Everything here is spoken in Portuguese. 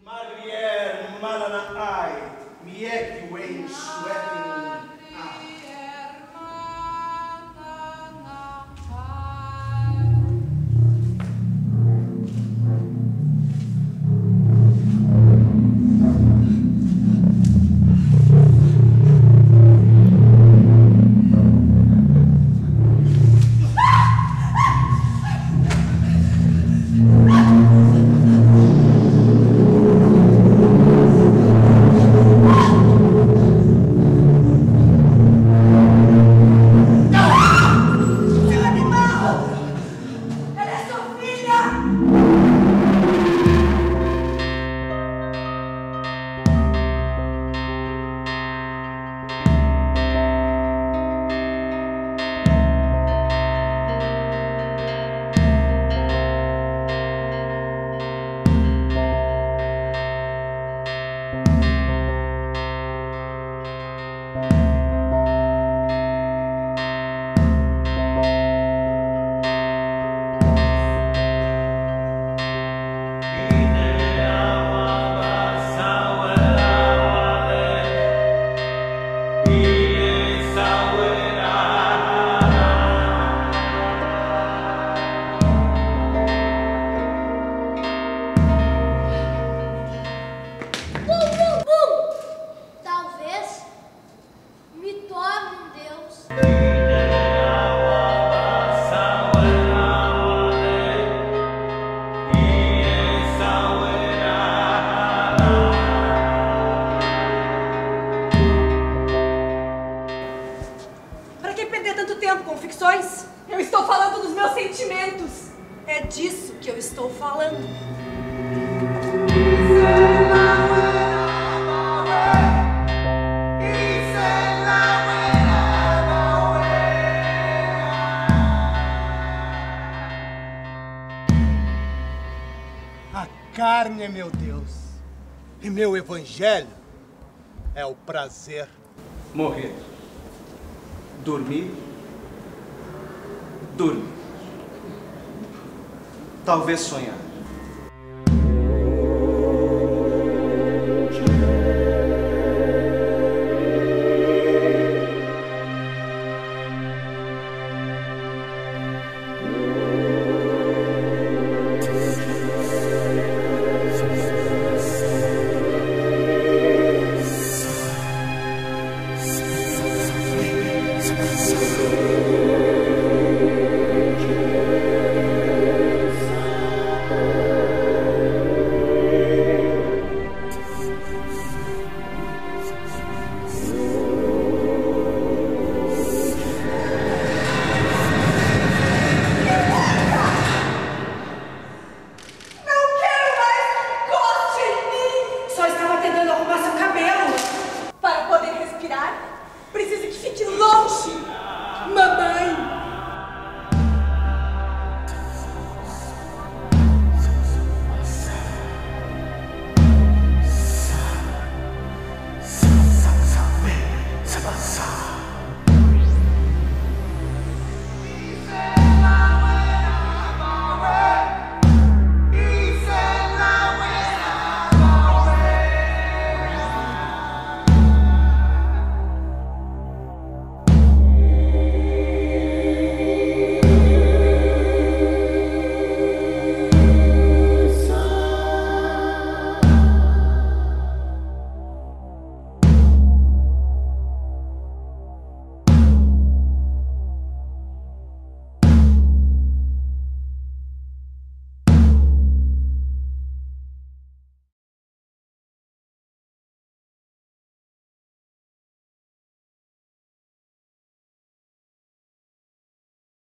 Magrier malana ai, miek wen sweating ai. Talvez me torne um Deus. Para que perder tanto tempo com ficções? Eu estou falando dos meus sentimentos. É disso que eu estou falando. A carne é meu Deus, e meu evangelho é o prazer. Morrer. Dormir. Dormir. Talvez sonhar.